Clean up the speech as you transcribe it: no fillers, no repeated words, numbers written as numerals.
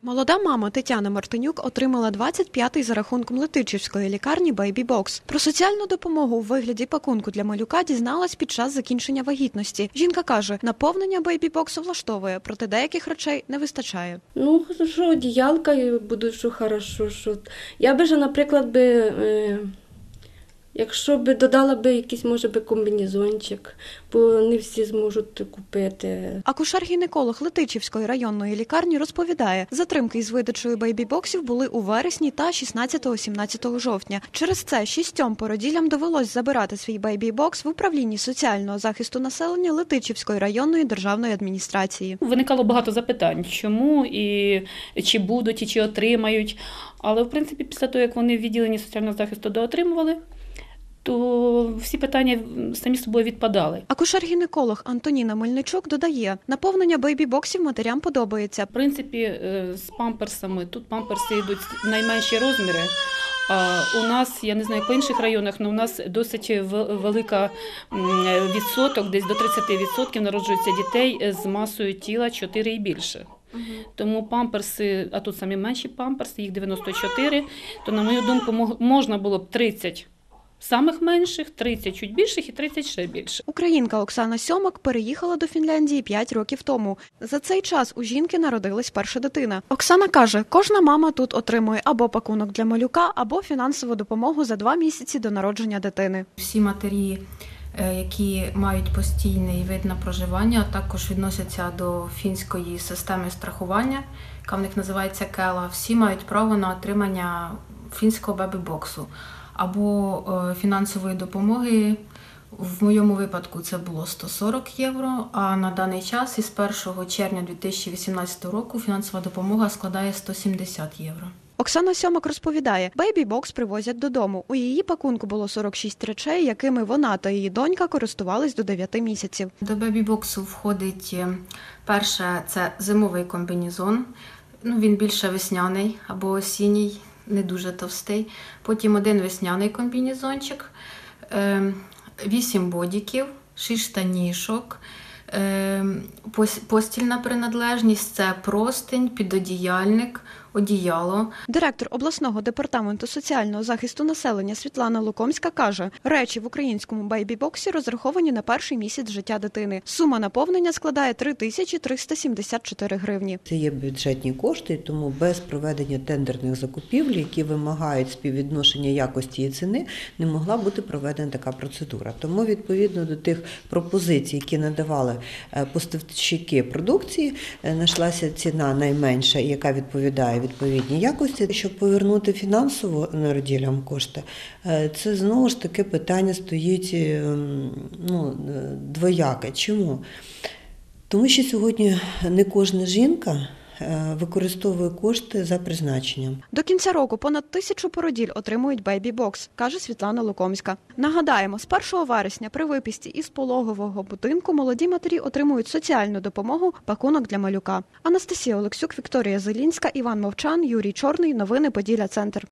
Молода мама Тетяна Мартинюк отримала 25-й за рахунком Летичівської лікарні «Бейбі-бокс». Про соціальну допомогу у вигляді пакунку для малюка дізналась під час закінчення вагітності. Жінка каже, наповнення «Бейбі-боксу» влаштовує, проте деяких речей не вистачає. Ну, що одіялка буде, що хорошо. Що... Я би ж, наприклад, якщо б додала би якийсь, може би, комбінезончик, бо не всі зможуть купити. Акушер-гінеколог Летичівської районної лікарні розповідає, затримки із видачею бейбі-боксів були у вересні та 16-17 жовтня. Через це 6 породіллям довелось забирати свій бейбі-бокс в управлінні соціального захисту населення Летичівської районної державної адміністрації. Виникало багато запитань, чому, і чи будуть, і чи отримають. Але, в принципі, після того, як вони в відділенні соціального захисту доотримували, то всі питання самі собою відпадали. Акушер-гінеколог Антоніна Мельничук додає, наповнення бейбі-боксів матерям подобається. В принципі, з памперсами, тут памперси йдуть найменші розміри. А у нас, я не знаю, як по інших районах, але у нас досить велика відсоток, десь до 30% народжується дітей з масою тіла 4 і більше. Тому памперси, а тут самі менші памперси, їх 94, то, на мою думку, можна було б 30 самих менших, 30 чуть більших і 30 ще більше. Українка Оксана Сьомак переїхала до Фінляндії 5 років тому. За цей час у жінки народилась перша дитина. Оксана каже, кожна мама тут отримує або пакунок для малюка, або фінансову допомогу за 2 місяці до народження дитини. Всі матері, які мають постійний вид на проживання, також відносяться до фінської системи страхування, яка в них називається Кела. Всі мають право на отримання фінського бебі-боксу або фінансової допомоги. В моєму випадку це було 140 євро, а на даний час із 1 червня 2018 року фінансова допомога складає 170 євро. Оксана Сьомак розповідає, бейбі-бокс привозять додому. У її пакунку було 46 речей, якими вона та її донька користувались до 9 місяців. До бейбі-боксу входить перше – це зимовий комбінезон. Він більше весняний або осінній, не дуже товстий. Потім 1 весняний комбінезончик, 8 бодіків, 6 штанішок, постільна принадлежність – це простинь, підодіяльник, одіяло. Директор обласного департаменту соціального захисту населення Світлана Лукомська каже, речі в українському бейбі-боксі розраховані на перший місяць життя дитини. Сума наповнення складає 3374 гривні. Це є бюджетні кошти, тому без проведення тендерних закупівель, які вимагають співвідношення якості і ціни, не могла бути проведена така процедура. Тому відповідно до тих пропозицій, які надавали поставщики продукції, знайшлася ціна найменша, яка відповідає відповідній якості. Щоб повернути фінансово народілям кошти, це знову ж таки питання стоїть двояке. Чому? Тому що сьогодні не кожна жінка використовує кошти за призначенням. До кінця року понад 1000 породіль отримують бейбі-бокс, каже Світлана Лукомська. Нагадаємо, з 1 вересня при виписці із пологового будинку молоді матері отримують соціальну допомогу «Пакунок для малюка». Анастасія Олексюк, Вікторія Зелінська, Іван Мовчан, Юрій Чорний. Новини Поділля Центр.